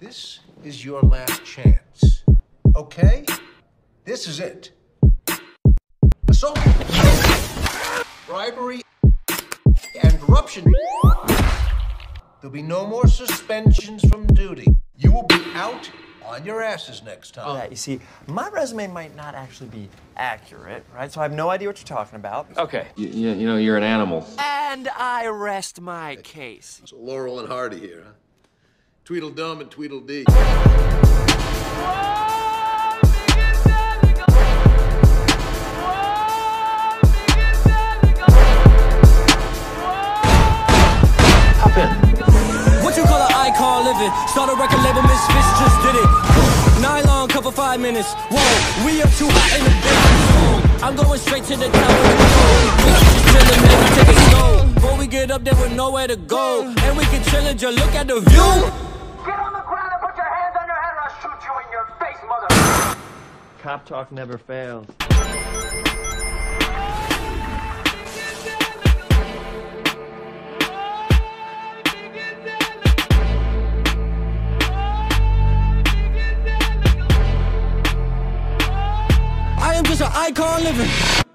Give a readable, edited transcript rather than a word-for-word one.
This is your last chance. Okay? This is it. Assault, bribery, and corruption. There'll be no more suspensions from duty. You will be out on your asses next time. Yeah, you see, my resume might not actually be accurate, right? So I have no idea what you're talking about. Okay. You know, you're an animal. And I rest my case. So Laurel and Hardy here, huh? Tweedledum and Tweedledee. Hop in. What you call an icon living? Start a record label, Misfits just did it. Nylon cover 5 minutes. Whoa, we up too hot in the business. I'm going straight to the top of the road. Just chillin', man, we take it slow. Before we get up there with nowhere to go, and we can chill and just look at the view. Get on the ground and put your hands on your head or I'll shoot you in your face, mother. Cop talk never fails. I am just an icon living.